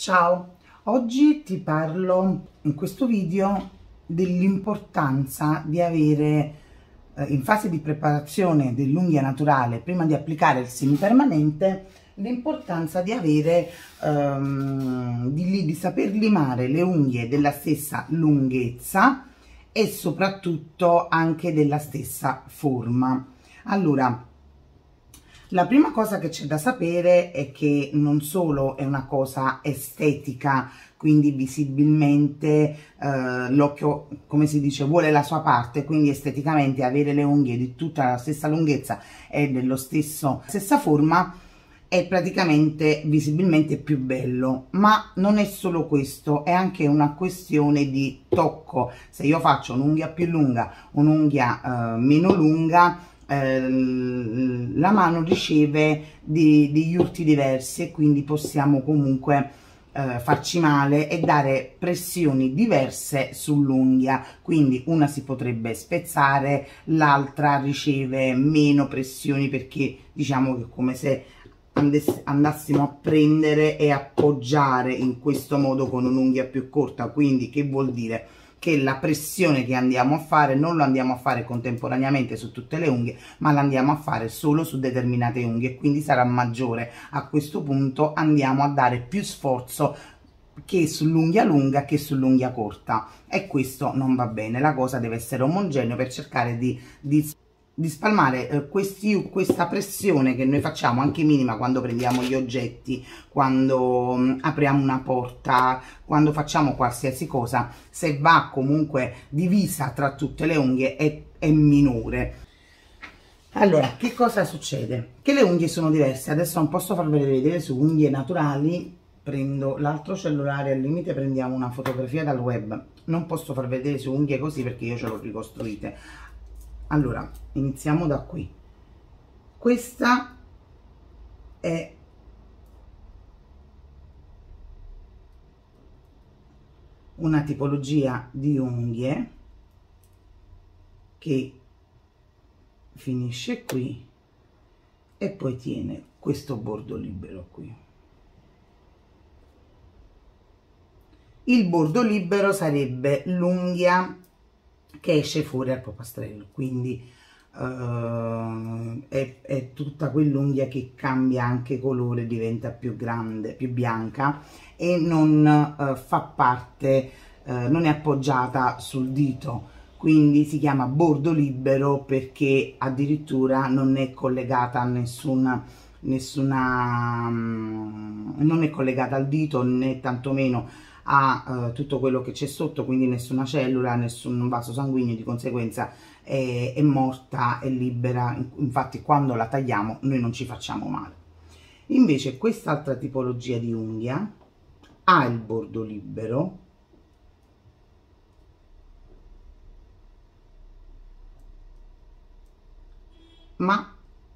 Ciao, oggi ti parlo in questo video dell'importanza di avere in fase di preparazione dell'unghia naturale, prima di applicare il semipermanente, l'importanza di avere di saper limare le unghie della stessa lunghezza e soprattutto anche della stessa forma. Allora, la prima cosa che c'è da sapere è che non solo è una cosa estetica, quindi visibilmente l'occhio, come si dice, vuole la sua parte, quindi esteticamente avere le unghie di tutta la stessa lunghezza e dello stessa forma è praticamente visibilmente più bello, ma non è solo questo, è anche una questione di tocco. Se io faccio un'unghia più lunga, un'unghia meno lunga, la mano riceve degli urti diversi e quindi possiamo comunque farci male e dare pressioni diverse sull'unghia, quindi una si potrebbe spezzare, l'altra riceve meno pressioni, perché diciamo che è come se andassimo a prendere e appoggiare in questo modo con un'unghia più corta. Quindi che vuol dire? Che la pressione che andiamo a fare non lo andiamo a fare contemporaneamente su tutte le unghie, ma la andiamo a fare solo su determinate unghie, quindi sarà maggiore. A questo punto andiamo a dare più sforzo che sull'unghia lunga che sull'unghia corta, e questo non va bene. La cosa deve essere omogenea per cercare di spalmare questa pressione che noi facciamo, anche minima, quando prendiamo gli oggetti, quando apriamo una porta, quando facciamo qualsiasi cosa. Se va comunque divisa tra tutte le unghie è minore. Allora, che cosa succede? Che le unghie sono diverse. Adesso non posso farvele vedere su unghie naturali, prendo l'altro cellulare, al limite prendiamo una fotografia dal web. Non posso far vedere su unghie così perché io ce l'ho ricostruite. Allora, iniziamo da qui. Questa è una tipologia di unghie che finisce qui e poi tiene questo bordo libero qui. Il bordo libero sarebbe l'unghia che esce fuori al popastrello, quindi è tutta quell'unghia che cambia anche colore, diventa più grande, più bianca, e non fa parte, non è appoggiata sul dito, quindi si chiama bordo libero perché addirittura non è collegata a non è collegata al dito, né tantomeno a tutto quello che c'è sotto, quindi nessuna cellula, nessun vaso sanguigno, di conseguenza è morta, è libera. Infatti quando la tagliamo noi non ci facciamo male. Invece quest'altra tipologia di unghia ha il bordo libero, ma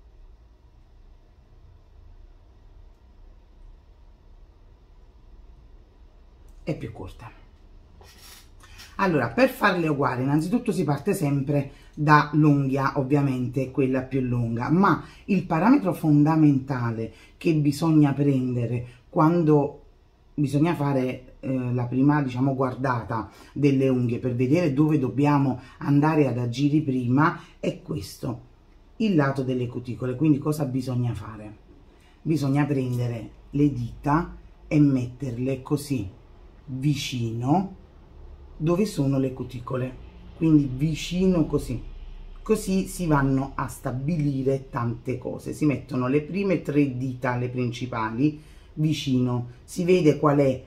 è più corta. Allora, per farle uguali, innanzitutto si parte sempre dall'unghia, ovviamente quella più lunga, ma il parametro fondamentale che bisogna prendere quando bisogna fare la prima, diciamo, guardata delle unghie per vedere dove dobbiamo andare ad agire prima è questo, il lato delle cuticole. Quindi cosa bisogna fare? Bisogna prendere le dita e metterle così vicino dove sono le cuticole, quindi vicino così si vanno a stabilire tante cose. Si mettono le prime 3 dita, le principali, vicino, si vede qual è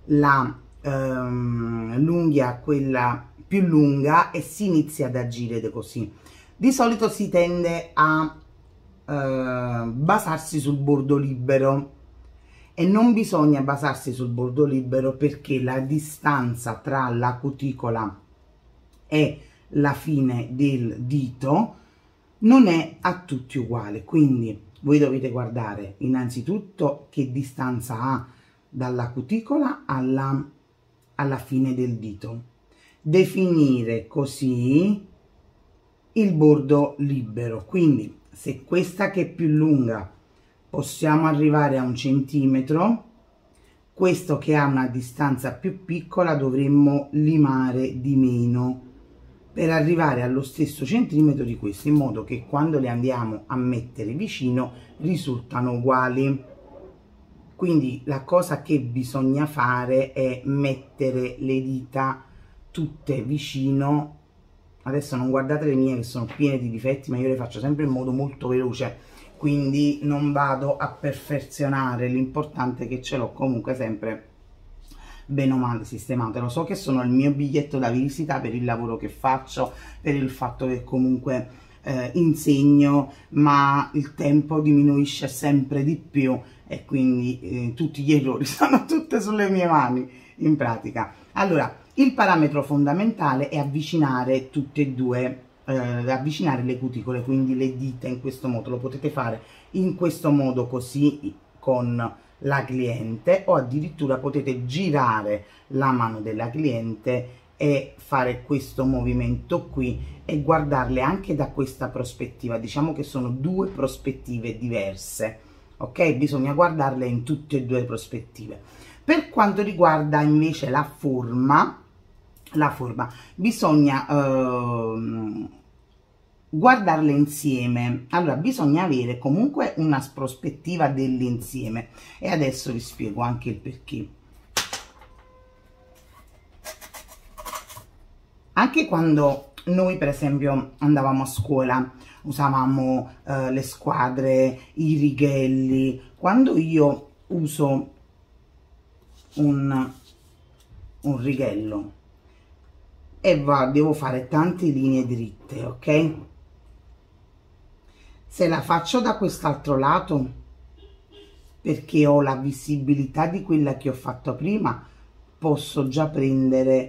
l'unghia, quella più lunga, e si inizia ad agire così. Di solito si tende a basarsi sul bordo libero, e non bisogna basarsi sul bordo libero perché la distanza tra la cuticola e la fine del dito non è a tutti uguale, quindi voi dovete guardare innanzitutto che distanza ha dalla cuticola alla fine del dito, definire così il bordo libero. Quindi se questa che è più lunga possiamo arrivare a 1 centimetro, Questo che ha una distanza più piccola dovremmo limare di meno per arrivare allo stesso centimetro di questo, in modo che quando le andiamo a mettere vicino risultano uguali. Quindi la cosa che bisogna fare è mettere le dita tutte vicino. Adesso non guardate le mie che sono piene di difetti, ma io le faccio sempre in modo molto veloce, quindi non vado a perfezionare. L'importante è che ce l'ho comunque sempre bene o male sistemate. Lo so che sono il mio biglietto da visita per il lavoro che faccio, per il fatto che comunque insegno, ma il tempo diminuisce sempre di più e quindi tutti gli errori sono tutte sulle mie mani in pratica. Allora, il parametro fondamentale è avvicinare tutte e due, avvicinare le cuticole, quindi le dita in questo modo. Lo potete fare in questo modo così con la cliente, o addirittura potete girare la mano della cliente e fare questo movimento qui e guardarle anche da questa prospettiva. Diciamo che sono due prospettive diverse, ok? Bisogna guardarle in tutte e due le prospettive. Per quanto riguarda invece la forma bisogna guardarle insieme. Allora bisogna avere comunque una prospettiva dell'insieme, e adesso vi spiego anche il perché. Anche quando noi per esempio andavamo a scuola usavamo le squadre, i righelli. Quando io uso un righello e devo fare tante linee dritte, ok? Se la faccio da quest'altro lato, perché ho la visibilità di quella che ho fatto prima, posso già prendere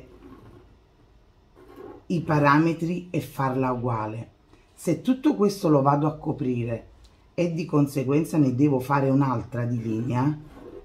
i parametri e farla uguale. Se tutto questo lo vado a coprire e di conseguenza ne devo fare un'altra di linea,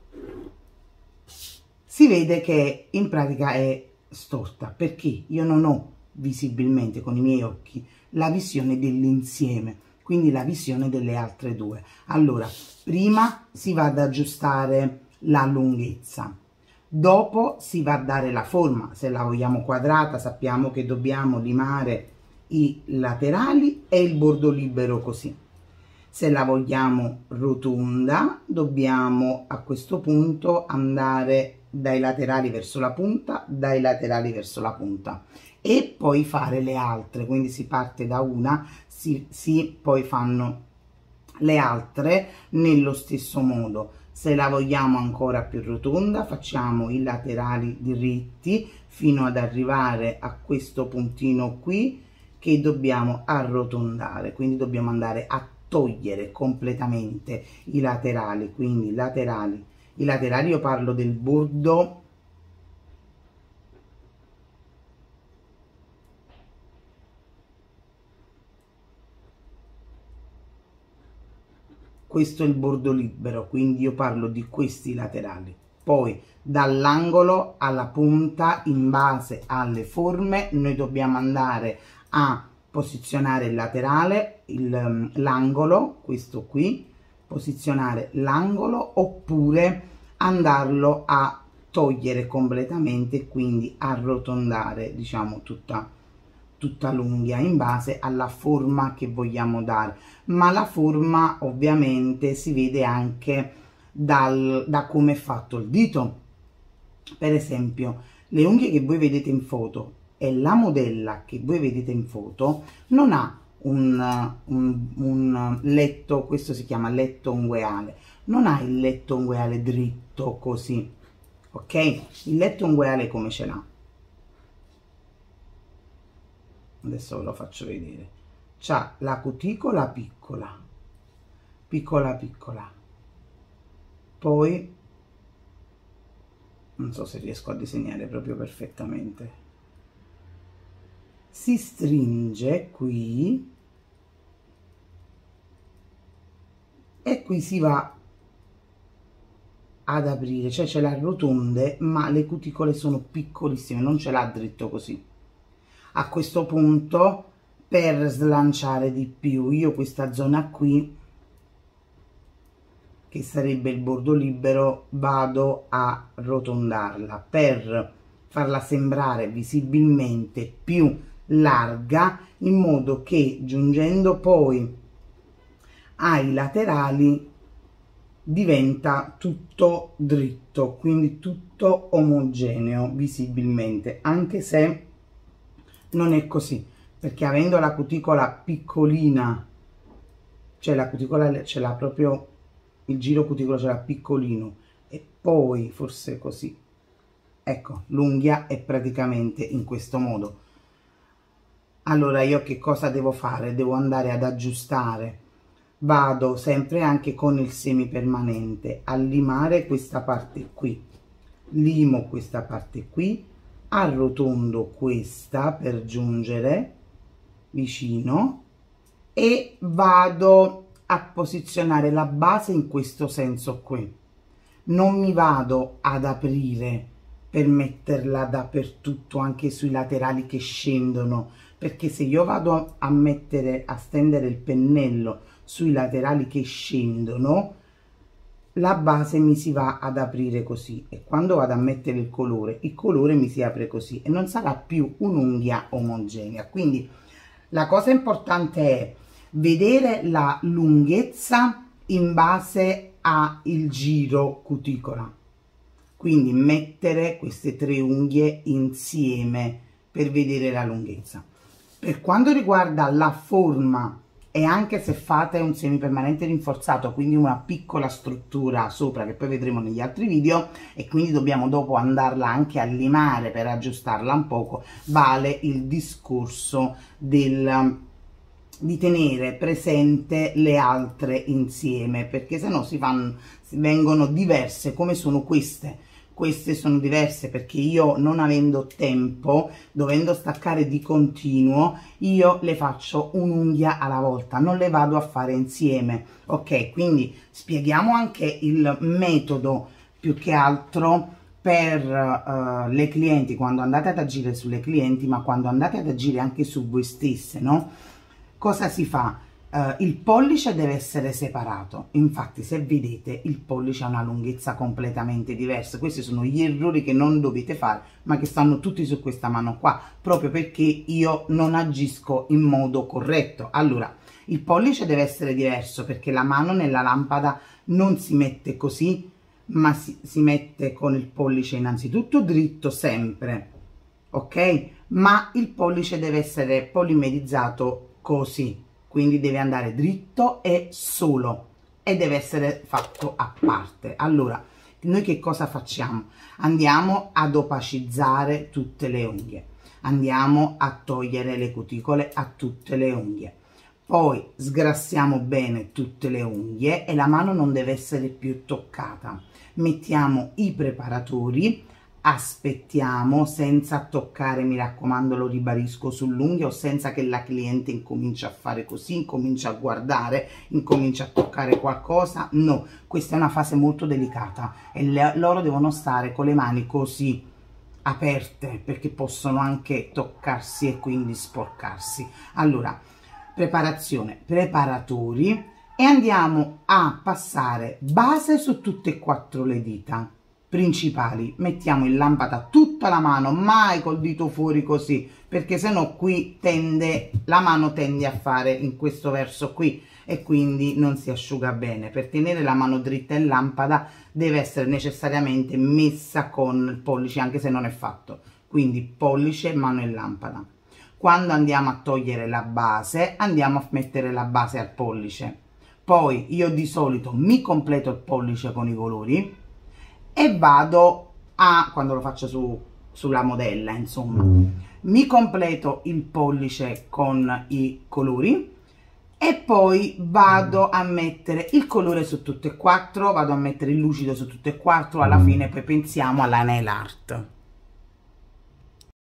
si vede che in pratica è storta, perché io non ho visibilmente con i miei occhi la visione dell'insieme, quindi la visione delle altre due. Allora, prima si va ad aggiustare la lunghezza, dopo si va a dare la forma. Se la vogliamo quadrata, sappiamo che dobbiamo limare i laterali e il bordo libero così. Se la vogliamo rotonda, dobbiamo a questo punto andare dai laterali verso la punta, dai laterali verso la punta, e poi fare le altre. Quindi si parte da una, poi fanno le altre nello stesso modo. Se la vogliamo ancora più rotonda, facciamo i laterali diritti fino ad arrivare a questo puntino qui che dobbiamo arrotondare, quindi dobbiamo andare a togliere completamente i laterali. Quindi i laterali io parlo del bordo questo è il bordo libero, quindi io parlo di questi laterali. Poi dall'angolo alla punta, in base alle forme, noi dobbiamo andare a posizionare il laterale, l'angolo, questo qui, posizionare l'angolo, oppure andarlo a togliere completamente, quindi arrotondare, diciamo, tutta l'unghia in base alla forma che vogliamo dare. Ma la forma ovviamente si vede anche da come è fatto il dito. Per esempio, le unghie che voi vedete in foto e la modella che voi vedete in foto non ha un letto, questo si chiama letto ungueale, non ha il letto ungueale dritto così, ok? Il letto ungueale come ce l'ha? Adesso ve lo faccio vedere. C'ha la cuticola piccola, piccola piccola, poi non so se riesco a disegnare proprio perfettamente, si stringe qui e qui si va ad aprire, cioè ce l'ha rotonde ma le cuticole sono piccolissime, non ce l'ha dritto così. A questo punto, per slanciare di più, io questa zona qui che sarebbe il bordo libero, vado a rotondarla per farla sembrare visibilmente più larga, in modo che giungendo poi ai laterali diventa tutto dritto, quindi tutto omogeneo visibilmente, anche se non è così, perché avendo la cuticola piccolina, cioè la cuticola ce l'ha proprio, il giro cuticolo ce l'ha piccolino, e poi forse così, ecco, l'unghia è praticamente in questo modo. Allora io che cosa devo fare? Devo andare ad aggiustare, vado sempre anche con il semipermanente a limare questa parte qui, limo questa parte qui, arrotondo questa per giungere vicino e vado a posizionare la base in questo senso qui. Non mi vado ad aprire per metterla dappertutto, anche sui laterali che scendono, perché se io vado a mettere, a stendere il pennello sui laterali che scendono, la base mi si va ad aprire così, e quando vado a mettere il colore mi si apre così e non sarà più un'unghia omogenea. Quindi la cosa importante è vedere la lunghezza in base al giro cuticola, quindi mettere queste 3 unghie insieme per vedere la lunghezza. Per quanto riguarda la forma, e anche se fate un semipermanente rinforzato, quindi una piccola struttura sopra che poi vedremo negli altri video, e quindi dobbiamo dopo andarla anche a limare per aggiustarla un poco, vale il discorso di tenere presente le altre insieme, perché se no si vengono diverse, come sono queste. Queste sono diverse perché io, non avendo tempo, dovendo staccare di continuo, io le faccio un'unghia alla volta, non le vado a fare insieme. Ok, quindi spieghiamo anche il metodo più che altro per le clienti, quando andate ad agire sulle clienti, ma quando andate ad agire anche su voi stesse, no? Cosa si fa? Il pollice deve essere separato, infatti se vedete il pollice ha una lunghezza completamente diversa. Questi sono gli errori che non dovete fare, ma che stanno tutti su questa mano qua, proprio perché io non agisco in modo corretto. Allora, il pollice deve essere diverso, perché la mano nella lampada non si mette così, ma si mette con il pollice innanzitutto dritto sempre, ok? Ma il pollice deve essere polimerizzato così, quindi deve andare dritto e solo, e deve essere fatto a parte. Allora, noi che cosa facciamo? Andiamo ad opacizzare tutte le unghie, andiamo a togliere le cuticole a tutte le unghie, poi sgrassiamo bene tutte le unghie e la mano non deve essere più toccata. Mettiamo i preparatori, aspettiamo senza toccare, mi raccomando, lo ribadisco, sull'unghia, o senza che la cliente incomincia a fare così, incomincia a guardare, incomincia a toccare qualcosa. No, questa è una fase molto delicata e loro devono stare con le mani così aperte, perché possono anche toccarsi e quindi sporcarsi. Allora, preparazione, preparatori, e andiamo a passare base su tutte e 4 le dita principali. Mettiamo in lampada tutta la mano, mai col dito fuori così, perché sennò qui la mano tende a fare in questo verso qui e quindi non si asciuga bene. Per tenere la mano dritta in lampada deve essere necessariamente messa con il pollice, anche se non è fatto, quindi pollice, mano in lampada. Quando andiamo a togliere la base, andiamo a mettere la base al pollice, poi io di solito mi completo il pollice con i colori e vado a, quando lo faccio sulla modella, insomma, mi completo il pollice con i colori e poi vado a mettere il colore su tutte e 4, vado a mettere il lucido su tutte e 4, alla fine poi pensiamo alla nail art.